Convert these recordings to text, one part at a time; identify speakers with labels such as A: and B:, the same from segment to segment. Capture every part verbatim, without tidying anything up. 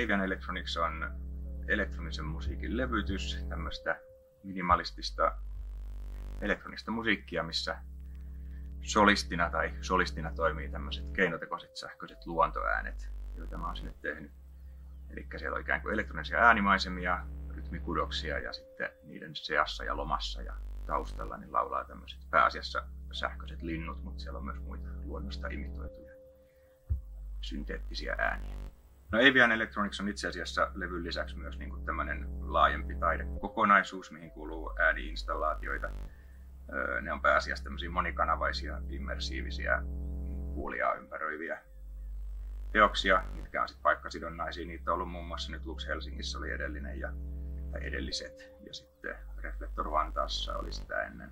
A: Avian Electronics on elektronisen musiikin levytys, tämmöistä minimalistista elektronista musiikkia, missä solistina tai solistina toimii tämmöiset keinotekoiset sähköiset luontoäänet, joita mä oon sinne tehnyt. Eli siellä on ikään kuin elektronisia äänimaisemia, rytmikudoksia ja sitten niiden seassa ja lomassa ja taustalla niin laulaa tämmöiset pääasiassa sähköiset linnut, mutta siellä on myös muita luonnosta imitoituja synteettisiä ääniä. No Avian Electronics on itse asiassa levyn lisäksi myös niin kuin tämmöinen laajempi taidekokonaisuus, mihin kuuluu ääniinstallaatioita. Ne on pääasiassa tämmöisiä monikanavaisia, immersiivisiä, kuulijaa ympäröiviä teoksia, mitkä on sitten paikkasidonnaisia. Niitä on ollut muun muassa nyt Lux Helsingissä oli edellinen ja, tai edelliset, ja sitten Reflector Vantaassa oli sitä ennen.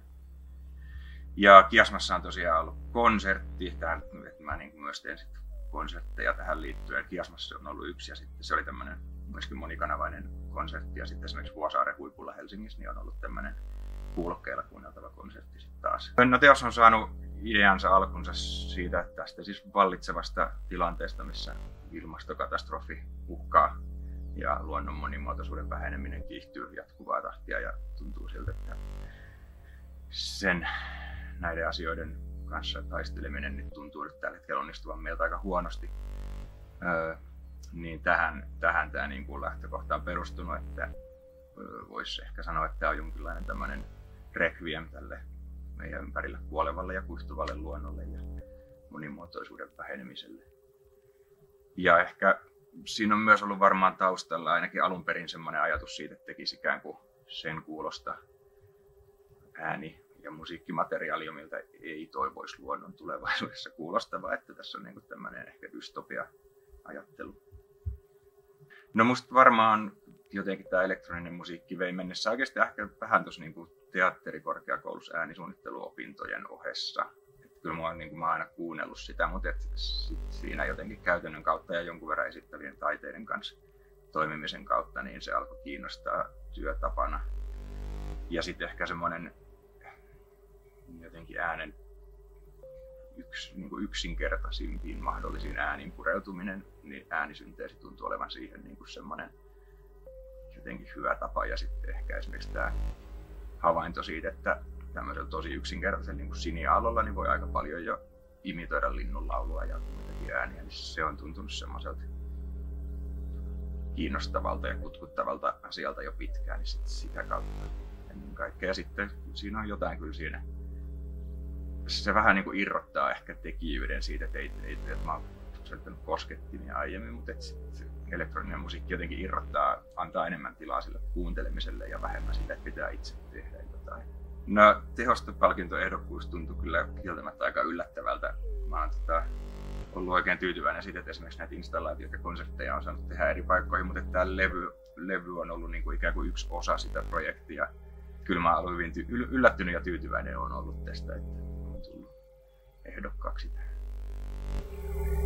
A: Ja Kiasmassa on tosiaan ollut konsertti, tähän, että mä niin myös teen sit konsertteja tähän liittyen. Kiasmassa on ollut yksi ja sitten se oli tämmöinen myöskin monikanavainen konsertti, ja sitten esimerkiksi Vuosaaren huipulla Helsingissä niin on ollut tämmöinen kuulokkeilla kuunneltava konsertti sitten taas. No teos on saanut ideansa alkunsa siitä, että tästä siis vallitsevasta tilanteesta, missä ilmastokatastrofi uhkaa ja luonnon monimuotoisuuden väheneminen kiihtyy jatkuvaa tahtia ja tuntuu siltä, että sen näiden asioiden kanssa taisteleminen nyt tuntuu nyt tällä hetkellä onnistuvan meiltä aika huonosti. Öö, niin tähän, tähän tämä niin kuin lähtökohta on perustunut, että voisi ehkä sanoa, että tämä on jonkinlainen tämmöinen requiem tälle meidän ympärillä kuolevalle ja kuihtuvalle luonnolle ja monimuotoisuuden vähenemiselle. Ja ehkä siinä on myös ollut varmaan taustalla ainakin alun perin semmoinen ajatus siitä, että tekisi ikään kuin sen kuulosta ääni- ja musiikkimateriaalia, miltä ei toivoisi luonnon tulevaisuudessa kuulostavaa, että tässä on niin kuin tämmöinen ehkä dystopia-ajattelu. No musta varmaan jotenkin tämä elektroninen musiikki vei mennessä oikeasti ehkä vähän tuossa niin teatterikorkeakoulussa äänisuunnitteluopintojen ohessa. Että kyllä mä oon, niin kuin, mä oon aina kuunnellut sitä, mutta et sit siinä jotenkin käytännön kautta ja jonkun verran esittävien taiteiden kanssa toimimisen kautta niin se alkoi kiinnostaa työtapana. Ja sitten ehkä semmoinen jotenkin äänen yks, niin kuin yksinkertaisimpiin mahdollisiin ääniin pureutuminen, niin äänisynteesi tuntuu olevan siihen niin kuin semmoinen jotenkin hyvä tapa. Ja sitten ehkä esimerkiksi tämä havainto siitä, että tämmöisellä tosi yksinkertaisella niin kuin siniaallolla niin voi aika paljon jo imitoida linnunlaulua ja muitakin ääniä, niin se on tuntunut semmoiselta kiinnostavalta ja kutkuttavalta asialta jo pitkään, niin sit sitä kautta ennen kaikkea. Ja sitten siinä on jotain kyllä siinä, se vähän niin kuin irrottaa ehkä tekijyyden siitä, että, ei, ei, että mä oon soittanut koskettimia aiemmin, mutta että sit elektroninen musiikki jotenkin irrottaa, antaa enemmän tilaa sille kuuntelemiselle ja vähemmän sille, että pitää itse tehdä jotain. No tehostopalkintoehdokkuus tuntui kyllä kieltämättä aika yllättävältä. Mä oon tota, ollut oikein tyytyväinen siitä, että esimerkiksi näitä installaatioita ja konsertteja on saanut tehdä eri paikkoihin, mutta tämä levy, levy on ollut niin kuin ikään kuin yksi osa sitä projektia. Kyllä mä oon ollut hyvin ty- yllättynyt ja tyytyväinen on ollut tästä, että on tullut ehdokkaaksi tähän.